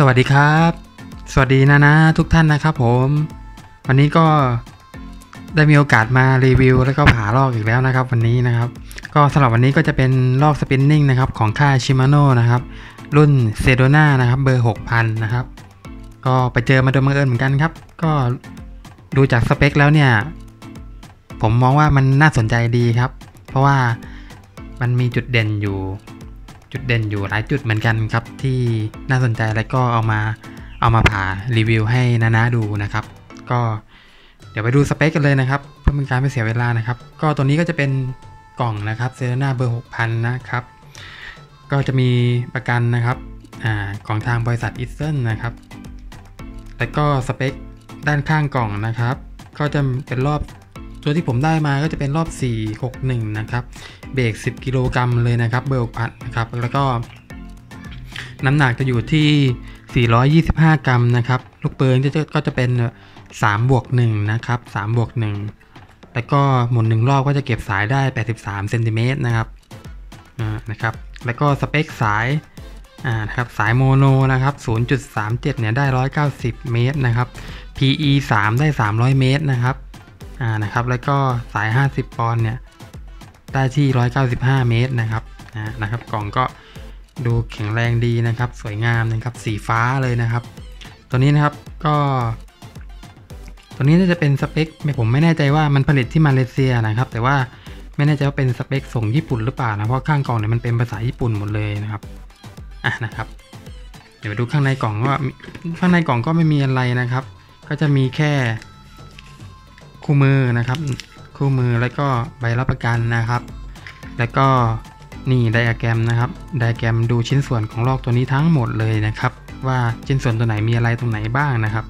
วัสดีครับสวัสดีนะทุกท่านนะครับผมวันนี้ก็ได้มีโอกาสมารีวิวแล้วก็ผ่าลอกอีกแล้วนะครับวันนี้นะครับก็สำหรับวันนี้ก็จะเป็นลอกสปินนิ่งนะครับของค่าย Shimano นะครับรุ่น Sedona นะครับเบอร์ 6,000 นะครับก็ไปเจอมาโดยบังเอิญเหมือนกันครับก็ดูจากสเปคแล้วเนี่ยผมมองว่ามันน่าสนใจดีครับเพราะว่ามันมีจุดเด่นอยู่หลายจุดเหมือนกันครับที่น่าสนใจแล้วก็เอามาผ่ารีวิวให้นะดูนะครับก็เดี๋ยวไปดูสเปคกันเลยนะครับเพื่อเป็นการไม่เสียเวลานะครับก็ตัวนี้ก็จะเป็นกล่องนะครับ Sedona เบอร์ 6,000 นะครับก็จะมีประกันนะครับของทางบริษัทอิสเซนนะครับแล้วก็สเปคด้านข้างกล่องนะครับก็จะเป็นรอบตัวที่ผมได้มาก็จะเป็นรอบ461นะครับเบรก10 กิโลกรัมเลยนะครับเบอร์ 6,000 นะครับแล้วก็น้ำหนักจะอยู่ที่425 กรัมนะครับลูกปืนก็จะเป็น3+1นะครับ3+1แล้วก็หมุน1รอบก็จะเก็บสายได้83เซนติเมตรนะครับนะครับแล้วก็สเปคสายนะครับสายโมโนนะครับ 0.37 เนี่ยได้190เมตรนะครับ PE 3ได้300เมตรนะครับนะครับแล้วก็สาย50ปอนด์เนี่ยได้ที่195เมตรนะครับนะครับกล่องก็ดูแข็งแรงดีนะครับสวยงามนะครับสีฟ้าเลยนะครับตัวนี้นะครับก็ตัวนี้น่าจะเป็นสเปคผมไม่แน่ใจว่ามันผลิตที่มาเลเซียนะครับแต่ว่าไม่แน่ใจว่าเป็นสเปคส่งญี่ปุ่นหรือเปล่านะเพราะข้างกล่องเนี่ยมันเป็นภาษาญี่ปุ่นหมดเลยนะครับนะครับเดี๋ยวไปดูข้างในกล่องว่าข้างในกล่องก็ไม่มีอะไรนะครับก็จะมีแค่คู่มือนะครับคู่มือแล้วก็ใบรับประกันนะครับแล้วก็นี่ไดอะแกรมนะครับไดอะแกรมดูชิ้นส่วนของลอกตัวนี้ทั้งหมดเลยนะครับว่าชิ้นส่วนตัวไหนมีอะไรตรงไหนบ้างนะครับ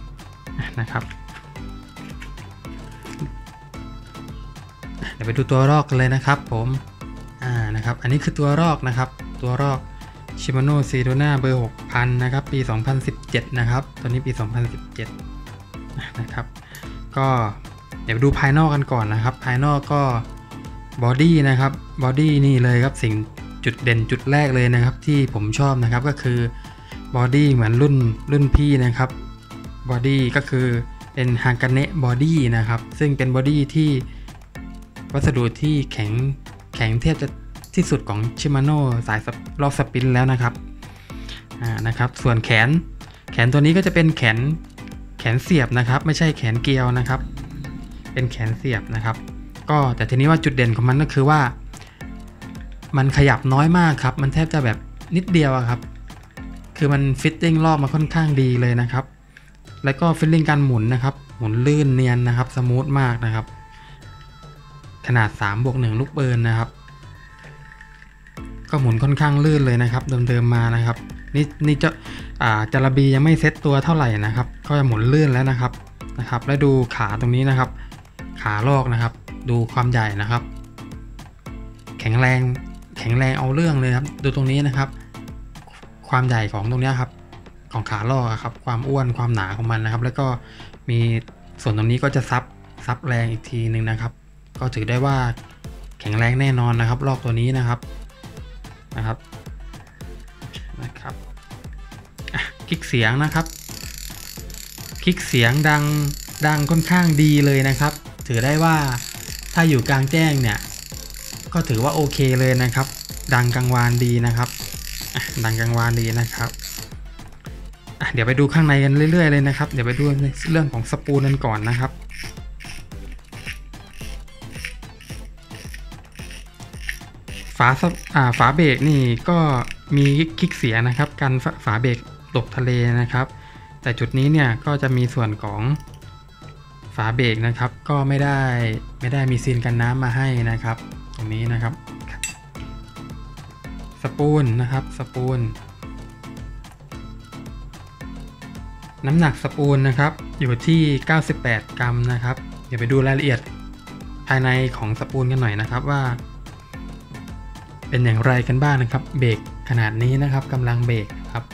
เดี๋ยวไปดูตัวลอกกันเลยนะครับผมนะครับอันนี้คือตัวลอกนะครับตัวลอก Shimano Sedona เบอร์ 6,000 นะครับปี 2017 นะครับตัวนี้ปี 2017 นะครับก็เดี๋ยวดูภายนอกกันก่อนนะครับภายนอกก็บอดี้นะครับบอดี้นี่เลยครับสิ่งจุดเด่นจุดแรกเลยนะครับที่ผมชอบนะครับก็คือบอดี้เหมือนรุ่นพี่นะครับบอดี้ก็คือเป็นฮากาเนะบอดี้นะครับซึ่งเป็นบอดี้ที่วัสดุที่แข็งเทียบจะที่สุดของ Shimano สายลอกสปินแล้วนะครับนะครับส่วนแขนตัวนี้ก็จะเป็นแขนเสียบนะครับไม่ใช่แขนเกลียวนะครับเป็นแขนเสียบนะครับก็แต่ทีนี้ว่าจุดเด่นของมันก็คือว่ามันขยับน้อยมากครับมันแทบจะแบบนิดเดียวครับคือมันฟิตติ้งรอบมาค่อนข้างดีเลยนะครับแล้วก็ฟิลลิ่งการหมุนนะครับหมุนลื่นเนียนนะครับสมูทมากนะครับขนาด3+1ลูกปืนนะครับก็หมุนค่อนข้างลื่นเลยนะครับเดิมมานะครับนี่จระบียังไม่เซ็ตตัวเท่าไหร่นะครับก็จะหมุนลื่นแล้วนะครับแล้วดูขาตรงนี้นะครับขาลอกนะครับดูความใหญ่นะครับแข็งแรงเอาเรื่องเลยครับดูตรงนี้นะครับความใหญ่ของตรงนี้ครับของขาลอกครับความอ้วนความหนาของมันนะครับแล้วก็มีส่วนตรงนี้ก็จะซับแรงอีกทีหนึ่งนะครับก็ถือได้ว่าแข็งแรงแน่นอนนะครับลอกตัวนี้นะครับคลิกเสียงนะครับคลิกเสียงดังค่อนข้างดีเลยนะครับถือได้ว่าถ้าอยู่กลางแจ้งเนี่ยก็ถือว่าโอเคเลยนะครับดังกังวานดีนะครับดังกังวานดีนะครับเดี๋ยวไปดูข้างในกันเรื่อยๆเลยนะครับเดี๋ยวไปดูเรื่องของสปูลกันก่อนนะครับฝาเบรกนี่ก็มีคลิกเสียนะครับกันฝาเบรกตกทะเลนะครับแต่จุดนี้เนี่ยก็จะมีส่วนของฝาเบรกนะครับก็ไม่ได้มีซีนกันน้ำมาให้นะครับตรงนี้นะครับสปูลนะครับสปูลน้ำหนักสปูลนะครับอยู่ที่98 กรัมนะครับเดี๋ยวไปดูรายละเอียดภายในของสปูลกันหน่อยนะครับว่าเป็นอย่างไรกันบ้างนะครับเบรกขนาดนี้นะครับกำลังเบรกครับ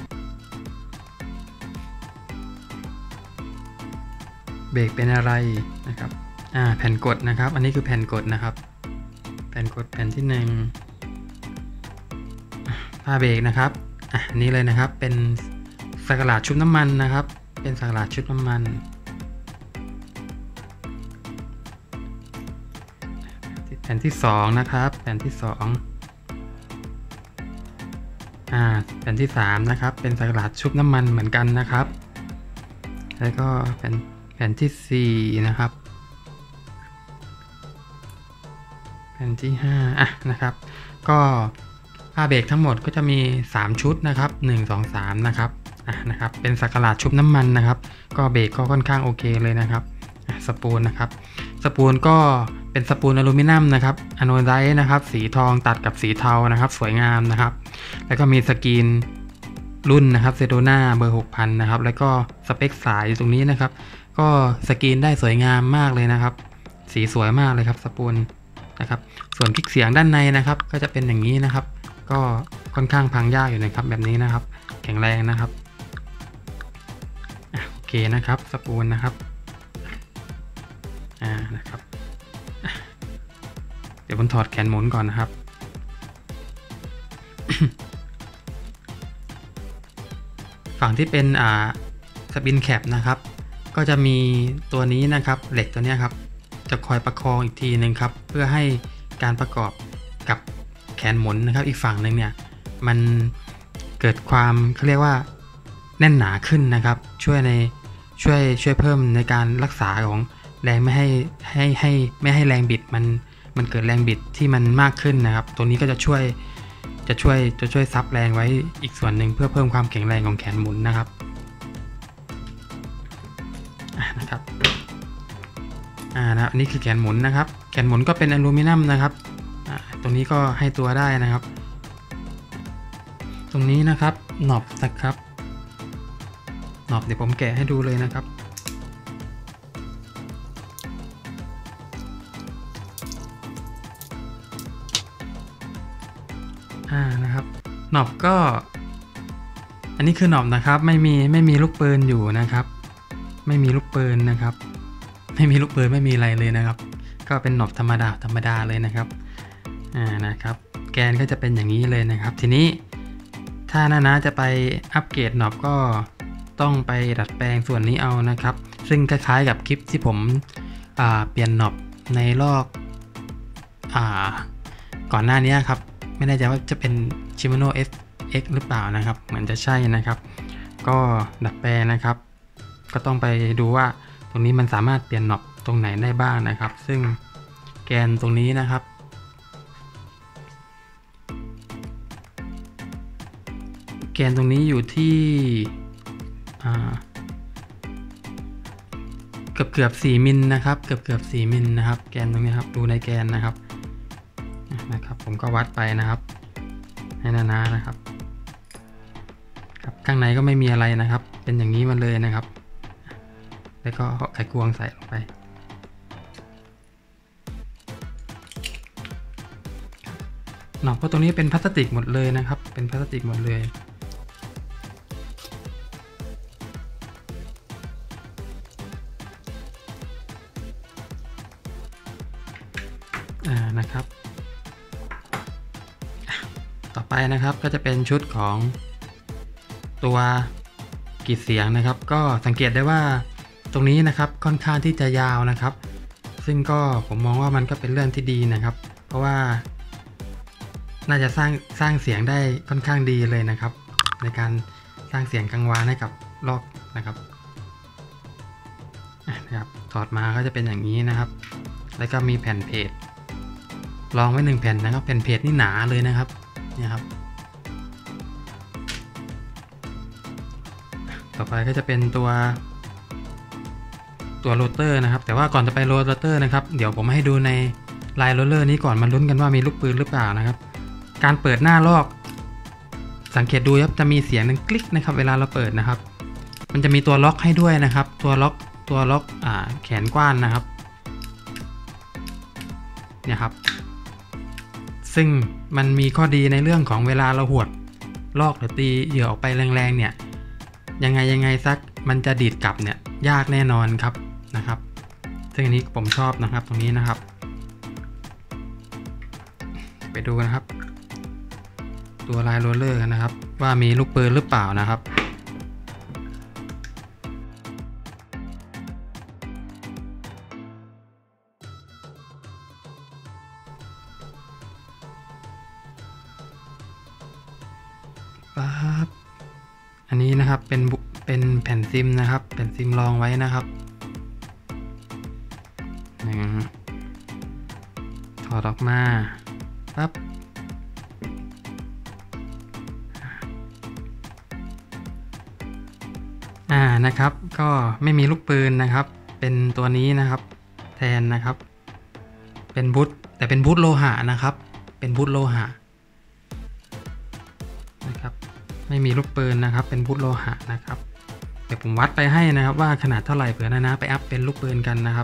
เบรกเป็นอะไรนะครับแผ่นกดนะครับอันนี้คือแผ่นกดนะครับแผ่นกดแผ่นที่1ผ้าเบรกนะครับอันนี้เลยนะครับเป็น ฟสักหลาดชุบน้ำมันนะครับเป็นสักหลาดชุบน้ำมันแผ่นที่2นะครับแผ่นที่2แผ่นที่3นะครับเป็นสักหลาดชุบน้ำมันเหมือนกันนะครับแล้วก็แผ่นที่4นะครับแผ่นที่5นะครับก็ผ้าเบรกทั้งหมดก็จะมี3ชุดนะครับ1 2 3นะครับนะครับเป็นสักหลาดชุบน้ำมันนะครับก็เบรกก็ค่อนข้างโอเคเลยนะครับสปูลนะครับสปูลก็เป็นสปูลอลูมิเนียมนะครับอะโนไดต์นะครับสีทองตัดกับสีเทานะครับสวยงามนะครับแล้วก็มีสกรีนรุ่นนะครับเซโดนาเบอร์ 6000นะครับแล้วก็สเปคสายตรงนี้นะครับก็สกรีนได้สวยงามมากเลยนะครับสีสวยมากเลยครับสปูลนะครับส่วนคลิกเสียงด้านในนะครับก็จะเป็นอย่างนี้นะครับก็ค่อนข้างพังยากอยู่นะครับแบบนี้นะครับแข็งแรงนะครับโอเคนะครับสปูลนะครับนะครับเดี๋ยวผมถอดแขนหมุนก่อนนะครับ ฝั่งที่เป็นสปินแคปนะครับก็จะมีตัวนี้นะครับเหล็กตัวนี้ครับจะคอยประคองอีกทีหนึ่งครับเพื่อให้การประกอบกับแขนหมุนนะครับอีกฝั่งหนึ่งเนี่ยมันเกิดความเขาเรียกว่าแน่นหนาขึ้นนะครับช่วยเพิ่มในการรักษาของแรงไม่ให้แรงบิดมันเกิดแรงบิดที่มันมากขึ้นนะครับตัวนี้ก็จะช่วยซับแรงไว้อีกส่วนหนึ่งเพื่อเพิ่มความแข็งแรงของแขนหมุนนะครับนะครับอันนี้คือแขนหมุนนะครับแขนหมุนก็เป็นอลูมิเนียมนะครับตรงนี้ก็ให้ตัวได้นะครับตรงนี้นะครับหนอบนะครับหนอบเดี๋ยวผมแกะให้ดูเลยนะครับนะครับหนอบก็อันนี้คือหนอบนะครับไม่มีลูกปืนอยู่นะครับไม่มีลูกปืนนะครับไม่มีลูกปืนไม่มีอะไรเลยนะครับก็เป็นหนอบธรรมดาเลยนะครับนะครับแกนก็จะเป็นอย่างนี้เลยนะครับทีนี้ถ้านะจะไปอัปเกรดหนอบก็ต้องไปดัดแปลงส่วนนี้เอานะครับซึ่งคล้ายๆกับคลิปที่ผมเปลี่ยนหนอบในรอบก่อนหน้านี้ครับไม่แน่ใจว่าจะเป็น Shimano FX หรือเปล่านะครับเหมือนจะใช่นะครับก็ดัดแปลงนะครับก็ต้องไปดูว่าตรงนี้มันสามารถเปลี่ยนหนอบตรงไหนได้บ้างนะครับซึ่งแกนตรงนี้นะครับแกนตรงนี้อยู่ที่เกือบ4มิลนะครับเกือบ4มิลนะครับแกนตรงนี้ครับดูในแกนนะครับผมก็วัดไปนะครับให้หนาๆนะครับข้างในก็ไม่มีอะไรนะครับเป็นอย่างนี้มาเลยนะครับแล้วก็ไขควงใส่ลงไปหนอกเพราะตรงนี้เป็นพลาสติกหมดเลยนะครับเป็นพลาสติกหมดเลยนะครับต่อไปนะครับก็จะเป็นชุดของตัวกรีดเสียงนะครับก็สังเกตได้ว่าตรงนี้นะครับค่อนข้างที่จะยาวนะครับซึ่งก็ผมมองว่ามันก็เป็นเรื่องที่ดีนะครับเพราะว่าน่าจะสร้างเสียงได้ค่อนข้างดีเลยนะครับในการสร้างเสียงกังวานให้กับลอกนะครับถอดมาก็จะเป็นอย่างนี้นะครับแล้วก็มีแผ่นเพจรองไว้1แผ่นนะครับแผ่นเพจนี่หนาเลยนะครับเนี่ยครับต่อไปก็จะเป็นตัวโรเตอร์นะครับแต่ว่าก่อนจะไปโรเตอร์นะครับเดี๋ยวผมให้ดูในลายโรลเลอร์นี้ก่อนมาลุ้นกันว่ามีลูกปืนหรือเปล่านะครับการเปิดหน้าลอกสังเกตดูครับจะมีเสียงนึงคลิกนะครับเวลาเราเปิดนะครับมันจะมีตัวล็อกให้ด้วยนะครับตัวล็อกแขนกว้านนะครับเนี่ยครับซึ่งมันมีข้อดีในเรื่องของเวลาเราหวดลอกหรือตีเหยื่อออกไปแรงๆเนี่ยยังไงซักมันจะดีดกลับเนี่ยยากแน่นอนครับนะครับซึ่งอันนี้ผมชอบนะครับตรงนี้นะครับไปดูนะครับตัวลายโรลเลอร์กันนะครับว่ามีลูกปืนหรือเปล่านะครับปั๊บอันนี้นะครับเป็นแผ่นซิมนะครับแผ่นซิมรองไว้นะครับถอดออกมาปั๊บนะครับก็ไม่มีลูกปืนนะครับเป็นตัวนี้นะครับแทนนะครับเป็นบูทแต่เป็นบูทโลหะนะครับเป็นบูทโลหะนะครับไม่มีลูกปืนนะครับเป็นบูทโลหะนะครับเดี๋ยวผมวัดไปให้นะครับว่าขนาดเท่าไหร่เผื่อนะไปอัพเป็นลูกปืนกันนะครับ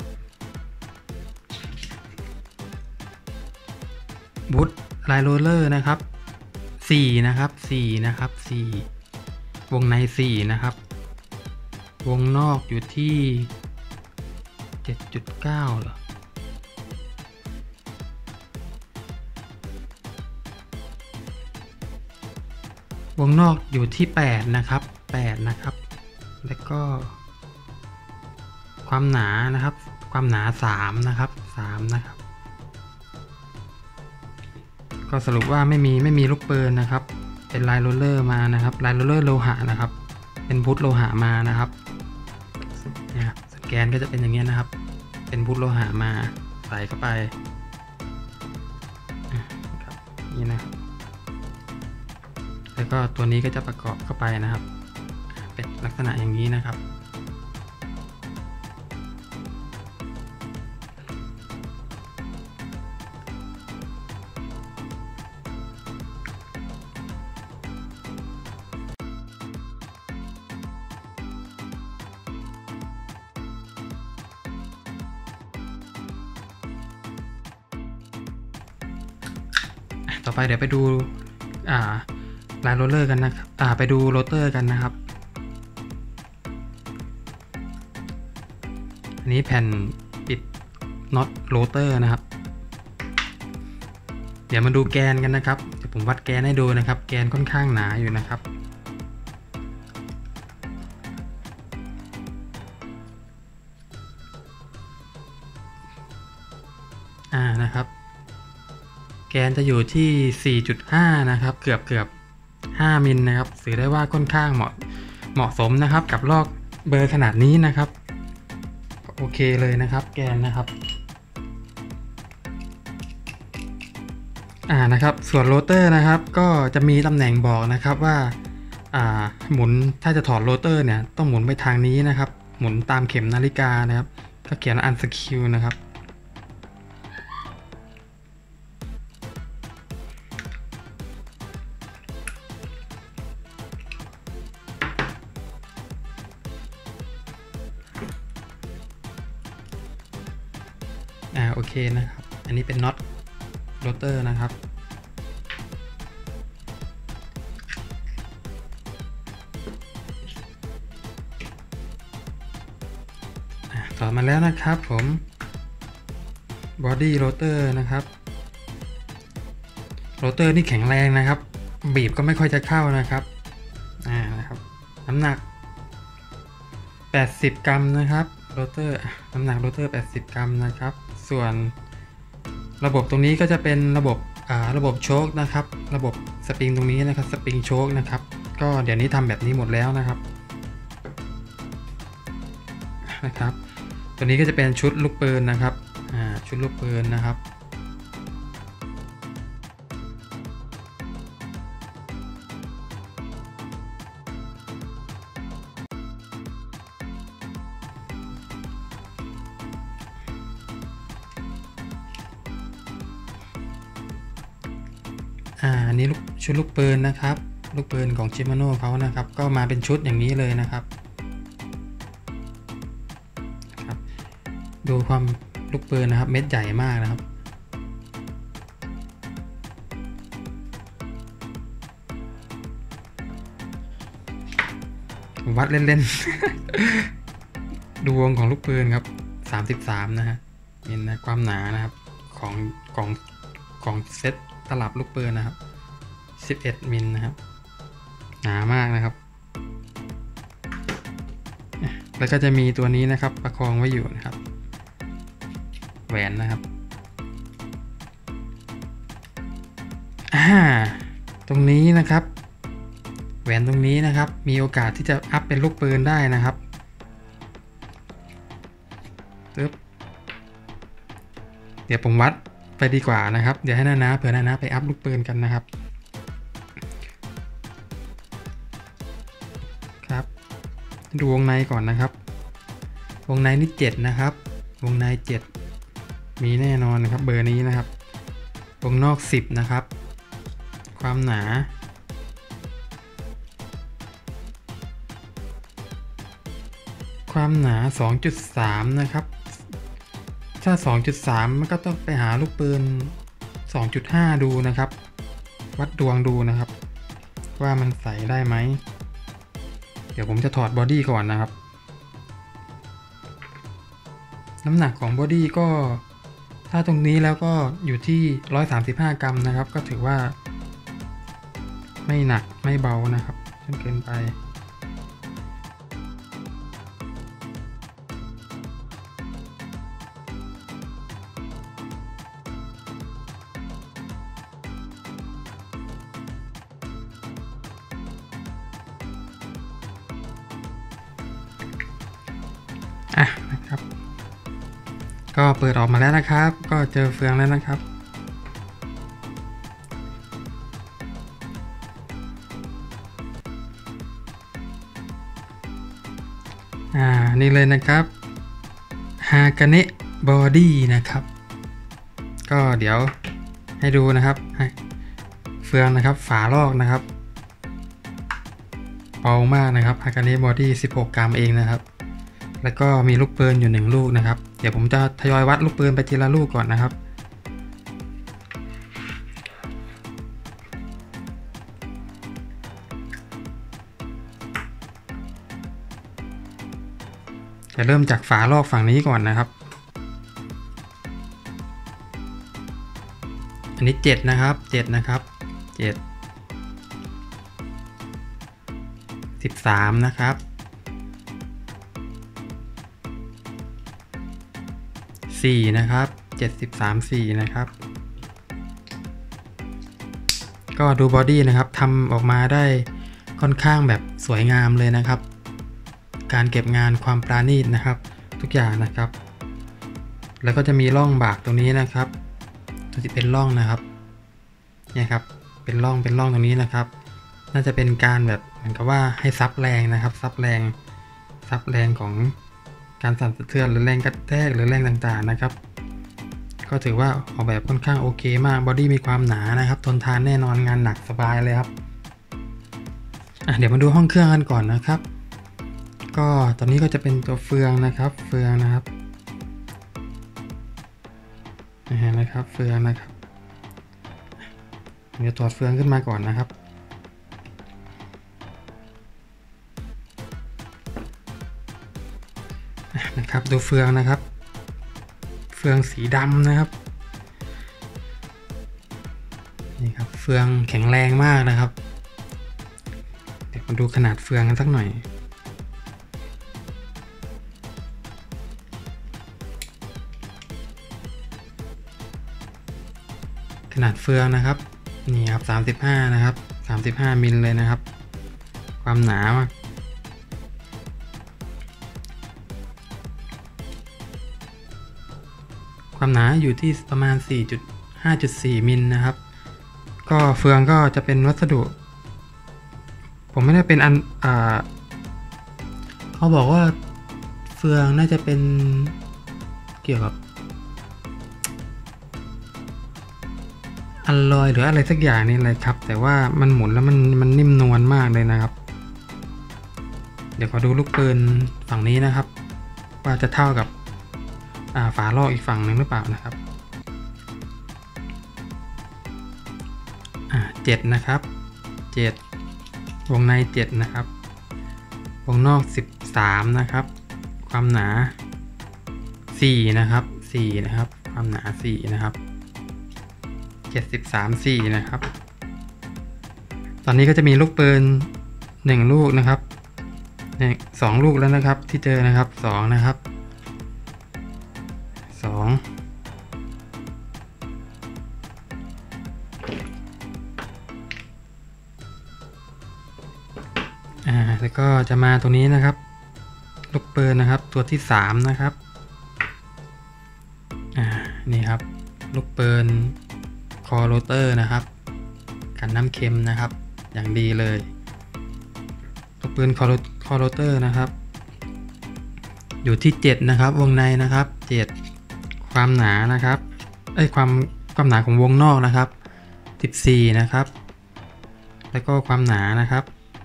บูทไลน์โรลเลอร์นะครับ4นะครับ4นะครับ4วงใน4นะครับวงนอกอยู่ที่ 7.9 เหรอวงนอกอยู่ที่8นะครับ8นะครับแล้วก็ความหนานะครับความหนา3นะครับ3นะครับก็สรุปว่าไม่มีลูกปืนนะครับเป็นไลน์โรลเลอร์มานะครับไลน์โรลเลอร์โลหะนะครับเป็นบูทโลหะมานะครับเนี่ยสแกนก็จะเป็นอย่างเงี้ยนะครับเป็นบูทโลหะมาใส่เข้าไปนี่นะครับแล้วก็ตัวนี้ก็จะประกอบเข้าไปนะครับเป็นลักษณะอย่างนี้นะครับต่อไปเดี๋ยวไปดูไลน์โรลเลอร์กันนะครับไปดูโรเตอร์กันนะครับอันนี้แผ่นปิดน็อตโรเตอร์นะครับเดี๋ยวมาดูแกนกันนะครับเดี๋ยวผมวัดแกนให้ดูนะครับแกนค่อนข้างหนาอยู่นะครับนะครับแกนจะอยู่ที่ 4.5 นะครับเกือบ5 มิลนะครับถือได้ว่าค่อนข้างเหมาะสมนะครับกับลอกเบอร์ขนาดนี้นะครับโอเคเลยนะครับแกนนะครับนะครับส่วนโรเตอร์นะครับก็จะมีตำแหน่งบอกนะครับว่าหมุนถ้าจะถอดโรเตอร์เนี่ยต้องหมุนไปทางนี้นะครับหมุนตามเข็มนาฬิกานะครับก็เขียนอันสคิวนะครับโอเคนะครับอันนี้เป็นน็อตโรเตอร์นะครับต่อมาแล้วนะครับผมบอดี้โรเตอร์นะครับโรเตอร์นี่แข็งแรงนะครับบีบก็ไม่ค่อยจะเข้านะครับนะครับน้ำหนัก80 กรัมนะครับโรเตอร์น้ำหนักโรเตอร์80 กรัมนะครับส่วนระบบตรงนี้ก็จะเป็นระบบโชคนะครับระบบสปริงตรงนี้นะครับสปริงโชคนะครับก็เดี๋ยวนี้ทำแบบนี้หมดแล้วนะครับตัวนี้ก็จะเป็นชุดลูกปืนนะครับชุดลูกปืนนะครับอันนี้ชุดลูกปืนนะครับลูกปืนของชิมาโน่เขานะครับก็มาเป็นชุดอย่างนี้เลยนะครับดูความลูกปืนนะครับเม็ดใหญ่มากนะครับวัดเล่นๆ ดูวงของลูกปืนครับ33นะฮะเห็นนะความหนานะครับของเซตตลับลูกปืนนะครับ11 มิลนะครับหนามากนะครับแล้วก็จะมีตัวนี้นะครับประคองไว้อยู่นะครับแหวนนะครับตรงนี้นะครับแหวนตรงนี้นะครับมีโอกาสที่จะอัพเป็นลูกปืนได้นะครับปึ๊บเดี๋ยวผมวัดไปดีกว่านะครับเดี๋ยวให้นาเผื่อนาไปอัพลูกปืนกันนะครับครับดูวงในก่อนนะครับวงในนี่7นะครับวงใน7มีแน่นอนนะครับเบอร์นี้นะครับวงนอก10นะครับความหนา2.3นะครับถ้า 2.3 มันก็ต้องไปหาลูกปืน 2.5 ดูนะครับวัดดวงดูนะครับว่ามันใส่ได้ไหมเดี๋ยวผมจะถอดบอดี้ก่อนนะครับน้ำหนักของบอดี้ก็ถ้าตรงนี้แล้วก็อยู่ที่135 กรัมนะครับก็ถือว่าไม่หนักไม่เบานะครับจนเกินไปนะครับก็เปิดออกมาแล้วนะครับก็เจอเฟืองแล้วนะครับนี่เลยนะครับฮากาเนะบอดี้นะครับก็เดี๋ยวให้ดูนะครับเฟืองนะครับฝาลอกนะครับเบามากนะครับฮากาเนะบอดี้16 กรัมเองนะครับแล้วก็มีลูกปืนอยู่1ลูกนะครับเดี๋ยวผมจะทยอยวัดลูกปืนไปทีละลูกก่อนนะครับจะเริ่มจากฝาลอกฝั่งนี้ก่อนนะครับอันนี้7นะครับ7นะครับ13นะครับ4นะครับ4นะครับก็ดูบอดี้นะครับทำออกมาได้ค่อนข้างแบบสวยงามเลยนะครับการเก็บงานความปราณีตนะครับทุกอย่างนะครับแล้วก็จะมีร่องบากตรงนี้นะครับที่เป็นร่องนะครับเนี่ยครับเป็นร่องตรงนี้นะครับน่าจะเป็นการแบบเหมือนกับว่าให้ซับแรงนะครับซับแรงของการสั่นสะเทือนหรือแรงกระแทกหรือแรงต่างๆนะครับก็ถือว่าออกแบบค่อนข้างโอเคมากบอดี้มีความหนานะครับทนทานแน่นอนงานหนักสบายเลยครับเดี๋ยวมาดูห้องเครื่องกันก่อนนะครับก็ตอนนี้ก็จะเป็นตัวเฟืองนะครับเฟืองนะครับเฟืองนะครับผมจะถอดเฟืองขึ้นมาก่อนนะครับดูเฟืองนะครับเฟืองสีดำนะครับนี่ครับเฟืองแข็งแรงมากนะครับเดี๋ยวมาดูขนาดเฟืองกันสักหน่อยขนาดเฟืองนะครับนี่ครับ35นะครับ35มิลเลยนะครับความหนามากความหนาอยู่ที่ประมาณ 5.4 มิลนะครับก็เฟืองก็จะเป็นวัสดุผมไม่ได้เป็นเขาบอกว่าเฟืองน่าจะเป็นเกี่ยวกับอลลอยหรืออะไรสักอย่างนี่เลยครับแต่ว่ามันหมุนแล้วมันนิ่มนวลมากเลยนะครับเดี๋ยวขอดูลูกปืนฝั่งนี้นะครับว่าจะเท่ากับฝาลอกอีกฝั่งหนึ่งหรือเปล่านะครับ7นะครับ7วงใน7นะครับวงนอก13นะครับความหนา4นะครับความหนา4นะครับ4นะครับตอนนี้ก็จะมีลูกปืน1ลูกนะครับ2ลูกแล้วนะครับที่เจอนะครับ2นะครับ2 แล้วก็จะมาตรงนี้นะครับลูกปืนนะครับตัวที่3นะครับนี่ครับลูกปืนคอโรเตอร์นะครับกันน้ำเค็มนะครับอย่างดีเลยลูกปืนคอโรเตอร์นะครับอยู่ที่7นะครับวงในนะครับ7ความหนานะครับความหนาของวงนอกนะครับ14นะครับแล้วก็ความหนานะครับ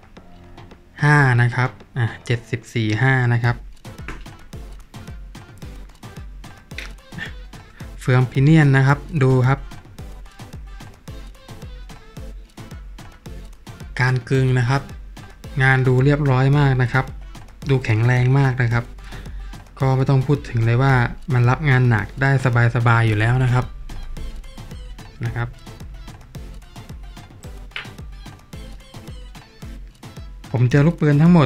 5นะครับ714.5นะครับเฟืองพิเนียนนะครับดูครับการกึงนะครับงานดูเรียบร้อยมากนะครับดูแข็งแรงมากนะครับก็ไม่ต้องพูดถึงเลยว่ามันรับงานหนักได้สบายๆอยู่แล้วนะครับผมเจอลูกปืนทั้งหมด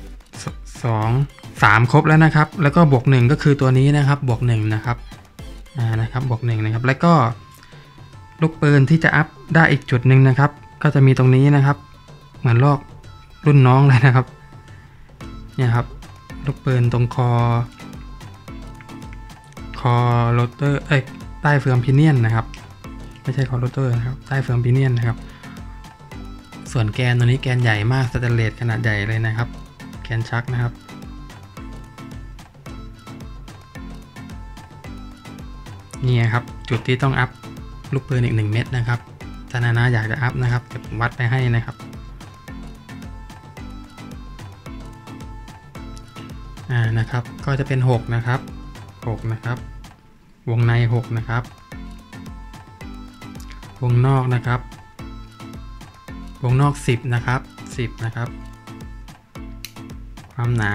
3ครบแล้วนะครับแล้วก็บวก1ก็คือตัวนี้นะครับบวก1นะครับนะครับบวก1นะครับแล้วก็ลูกปืนที่จะอัพได้อีกจุดหนึ่งนะครับก็จะมีตรงนี้นะครับเหมือนลอกรุ่นน้องเลยนะครับเนี่ยครับลูกปืนตรงคอโรเตอร์ใต้เฟืองพิเนียนนะครับไม่ใช่คอโรเตอร์นะครับใต้เฟืองพิเนียนนะครับส่วนแกนตัวนี้แกนใหญ่มากสแตนเลสขนาดใหญ่เลยนะครับแกนชักนะครับนี่ครับจุดที่ต้องอัพลูกปืนอีก1เม็ดนะครับถ้านาอยากจะอัพนะครับเดี๋ยวผมวัดไปให้นะครับนะครับก็จะเป็น6นะครับ6นะครับวงใน6นะครับวงนอกนะครับวงนอก10นะครับ10นะครับความหนา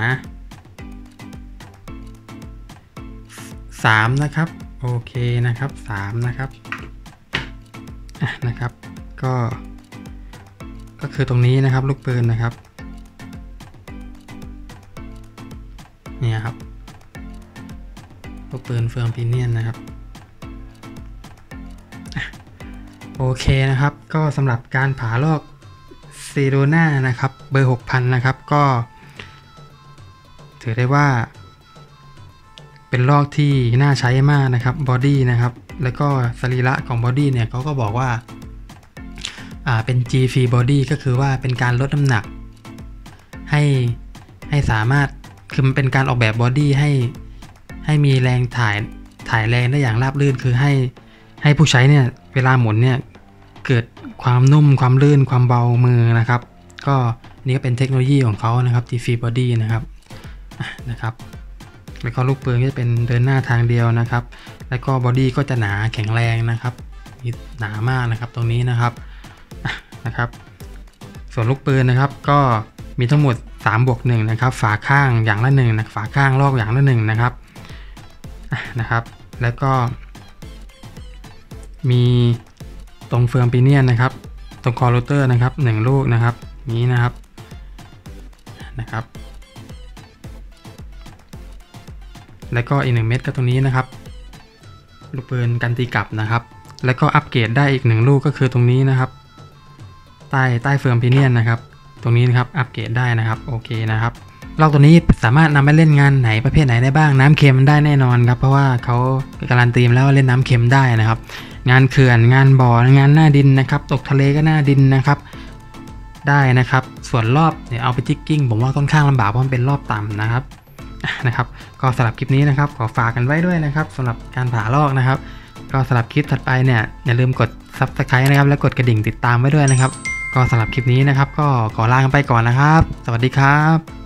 3นะครับโอเคนะครับ3นะครับนะครับก็คือตรงนี้นะครับลูกปืนนะครับเนี่ยครับลูกปืนเฟืองพิเนียนนะครับโอเคนะครับก็สำหรับการผ่าลอกเซโดนานะครับเบอร์ 6,000 นะครับก็ถือได้ว่าเป็นลอกที่น่าใช้มากนะครับบอดี้นะครับแล้วก็สรีระของบอดี้เนี่ยเขาก็บอกว่าเป็น G free body ก็คือว่าเป็นการลดน้ำหนักให้สามารถคือมันเป็นการออกแบบบอดี้ให้มีแรงถ่ายแรงได้อย่างราบรื่นคือให้ผู้ใช้เนี่ยเวลาหมุนเนี่ยเกิดความนุ่มความลื่นความเบามือนะครับก็นี่ก็เป็นเทคโนโลยีของเขานะครับ G free body นะครับแล้วก็ลูกปืนก็จะเป็นเดินหน้าทางเดียวนะครับแล้วก็บอดี้ก็จะหนาแข็งแรงนะครับหนามากนะครับตรงนี้นะครับส่วนลูกปืนนะครับก็มีทั้งหมด3+1นะครับฝาข้างอย่างละ1นะฝาข้างลอกอย่างละ1นะครับแล้วก็มีตรงเฟืองพิเนียนนะครับตรงคอโรเตอร์นะครับ1ลูกนะครับนี้นะครับแล้วก็อีก1เม็ดก็ตรงนี้นะครับลูกปืนกันตีกลับนะครับแล้วก็อัปเกรดได้อีก1ลูกก็คือตรงนี้นะครับใต้เฟืองพิเนียนนะครับตรงนี้นะครับอัปเกรดได้นะครับโอเคนะครับลอกตัวนี้สามารถนำไปเล่นงานไหนประเภทไหนได้บ้างน้ำเค็มได้แน่นอนครับเพราะว่าเขาการันตีแล้วว่าเล่นน้ำเค็มได้นะครับงานเขื่อนงานบ่องานหน้าดินนะครับตกทะเลก็หน้าดินนะครับได้นะครับส่วนรอบเนี่ยเอาไปจิกกิ้งผมว่าค่อนข้างลำบากเพราะมันเป็นรอบต่ำนะครับก็สำหรับคลิปนี้นะครับขอฝากกันไว้ด้วยนะครับสำหรับการผ่าลอกนะครับก็สำหรับคลิปถัดไปเนี่ยอย่าลืมกด Subscribe นะครับและกดกระดิ่งติดตามไว้ด้วยนะครับก็สำหรับคลิปนี้นะครับก็ขอลากันไปก่อนนะครับสวัสดีครับ